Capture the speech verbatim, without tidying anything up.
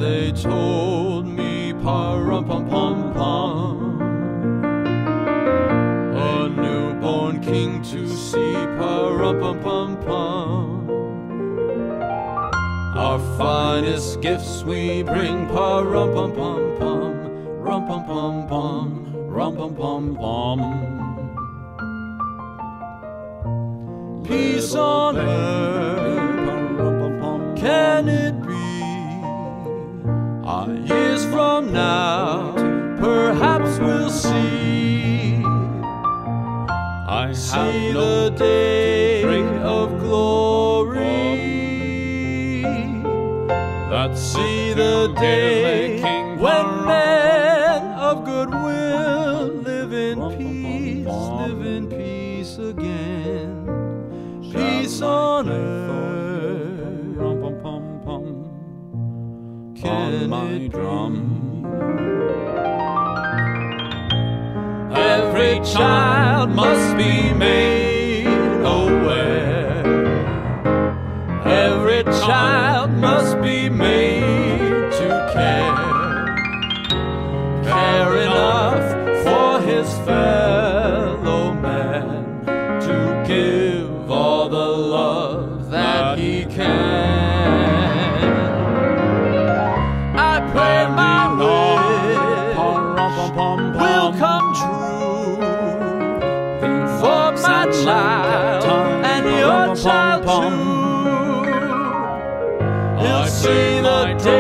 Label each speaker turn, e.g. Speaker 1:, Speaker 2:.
Speaker 1: they told me, pa-rum-pum-pum-pum, a newborn king to see, pa-rum-pum-pum-pum. Our finest gifts we bring, pa-rum-pum-pum-pum, rum-pum-pum-pum, rum-pum-pum-pum. Peace on earth, can it be? Years from now, perhaps we'll see. I see the day of glory. Let's see the day when men of goodwill live in peace, live in peace again. Peace on earth, can it drum? Every child must be made aware. Every child must be made to care. Care enough for his fellow man to give all the love that he can. I pray my wish will come true for my child and your child too. He'll see the day